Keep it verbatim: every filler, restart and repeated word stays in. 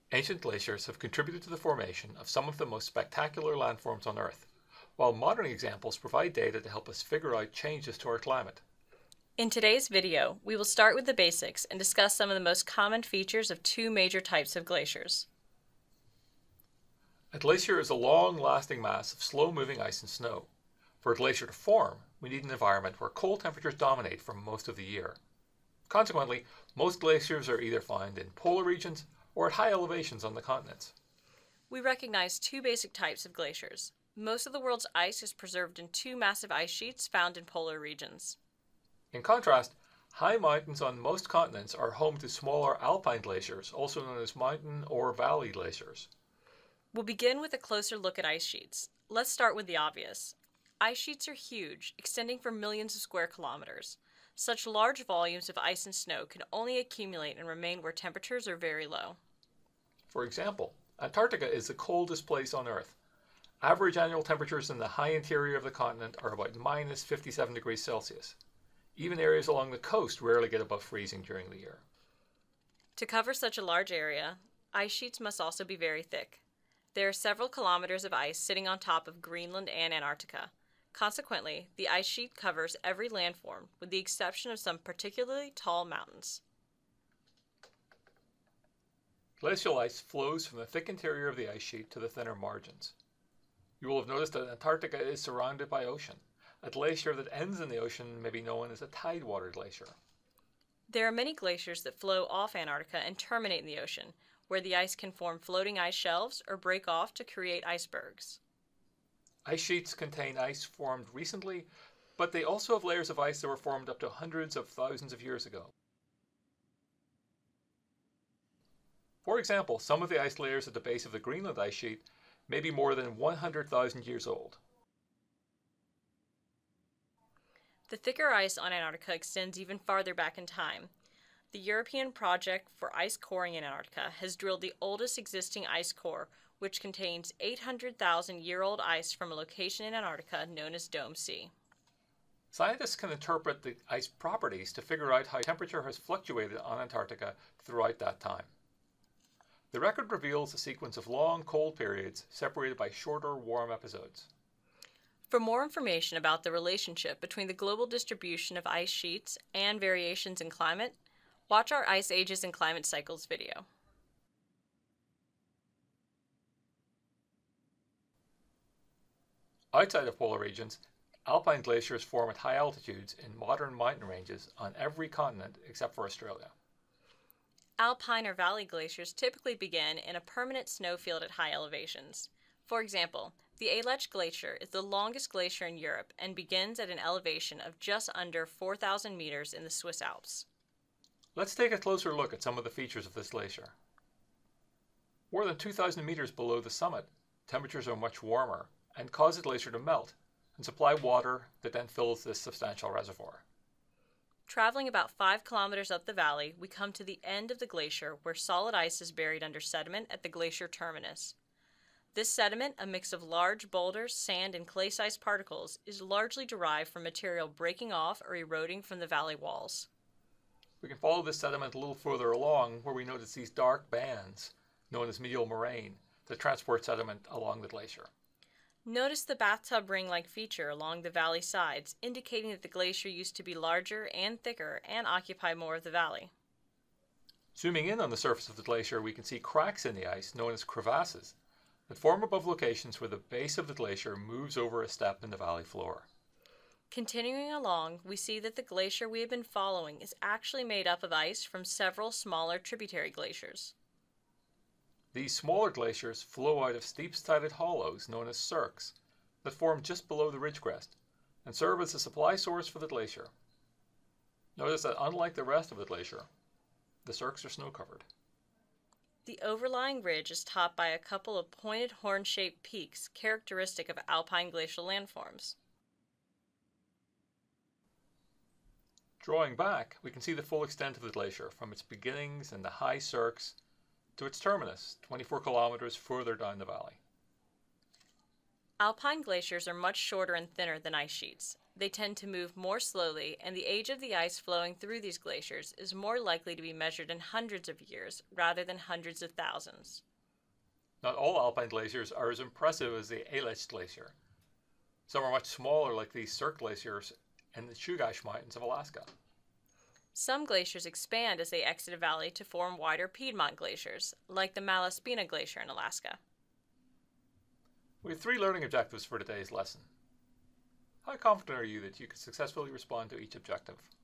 Ancient glaciers have contributed to the formation of some of the most spectacular landforms on Earth, while modern examples provide data to help us figure out changes to our climate. In today's video, we will start with the basics and discuss some of the most common features of two major types of glaciers. A glacier is a long-lasting mass of slow-moving ice and snow. For a glacier to form, we need an environment where cold temperatures dominate for most of the year. Consequently, most glaciers are either found in polar regions or at high elevations on the continents. We recognize two basic types of glaciers. Most of the world's ice is preserved in two massive ice sheets found in polar regions. In contrast, high mountains on most continents are home to smaller alpine glaciers, also known as mountain or valley glaciers. We'll begin with a closer look at ice sheets. Let's start with the obvious. Ice sheets are huge, extending for millions of square kilometers. Such large volumes of ice and snow can only accumulate and remain where temperatures are very low. For example, Antarctica is the coldest place on Earth. Average annual temperatures in the high interior of the continent are about minus fifty-seven degrees Celsius. Even areas along the coast rarely get above freezing during the year. To cover such a large area, ice sheets must also be very thick. There are several kilometers of ice sitting on top of Greenland and Antarctica. Consequently, the ice sheet covers every landform, with the exception of some particularly tall mountains. Glacial ice flows from the thick interior of the ice sheet to the thinner margins. You will have noticed that Antarctica is surrounded by ocean. A glacier that ends in the ocean may be known as a tidewater glacier. There are many glaciers that flow off Antarctica and terminate in the ocean, where the ice can form floating ice shelves or break off to create icebergs. Ice sheets contain ice formed recently, but they also have layers of ice that were formed up to hundreds of thousands of years ago. For example, some of the ice layers at the base of the Greenland ice sheet may be more than one hundred thousand years old. The thicker ice on Antarctica extends even farther back in time. The European Project for Ice Coring in Antarctica has drilled the oldest existing ice core, which contains eight hundred thousand year old ice from a location in Antarctica known as Dome C. Scientists can interpret the ice properties to figure out how temperature has fluctuated on Antarctica throughout that time. The record reveals a sequence of long cold periods separated by shorter warm episodes. For more information about the relationship between the global distribution of ice sheets and variations in climate, watch our Ice Ages and Climate Cycles video. Outside of polar regions, alpine glaciers form at high altitudes in modern mountain ranges on every continent except for Australia. Alpine or valley glaciers typically begin in a permanent snowfield at high elevations. For example, the Aletsch Glacier is the longest glacier in Europe and begins at an elevation of just under four thousand meters in the Swiss Alps. Let's take a closer look at some of the features of this glacier. More than two thousand meters below the summit, temperatures are much warmer and cause the glacier to melt and supply water that then fills this substantial reservoir. Traveling about five kilometers up the valley, we come to the end of the glacier where solid ice is buried under sediment at the glacier terminus. This sediment, a mix of large boulders, sand, and clay-sized particles, is largely derived from material breaking off or eroding from the valley walls. We can follow this sediment a little further along where we notice these dark bands, known as medial moraine, that transport sediment along the glacier. Notice the bathtub ring-like feature along the valley sides, indicating that the glacier used to be larger and thicker and occupy more of the valley. Zooming in on the surface of the glacier, we can see cracks in the ice, known as crevasses, that form above locations where the base of the glacier moves over a step in the valley floor. Continuing along, we see that the glacier we have been following is actually made up of ice from several smaller tributary glaciers. These smaller glaciers flow out of steep-sided hollows known as cirques that form just below the ridge crest and serve as a supply source for the glacier. Notice that unlike the rest of the glacier, the cirques are snow-covered. The overlying ridge is topped by a couple of pointed horn-shaped peaks characteristic of alpine glacial landforms. Drawing back, we can see the full extent of the glacier from its beginnings in the high cirques to its terminus, twenty-four kilometers further down the valley. Alpine glaciers are much shorter and thinner than ice sheets. They tend to move more slowly, and the age of the ice flowing through these glaciers is more likely to be measured in hundreds of years rather than hundreds of thousands. Not all alpine glaciers are as impressive as the Aletsch Glacier. Some are much smaller, like the Cirque glaciers and the Chugach Mountains of Alaska. Some glaciers expand as they exit a valley to form wider piedmont glaciers, like the Malaspina Glacier in Alaska. We have three learning objectives for today's lesson. How confident are you that you could successfully respond to each objective?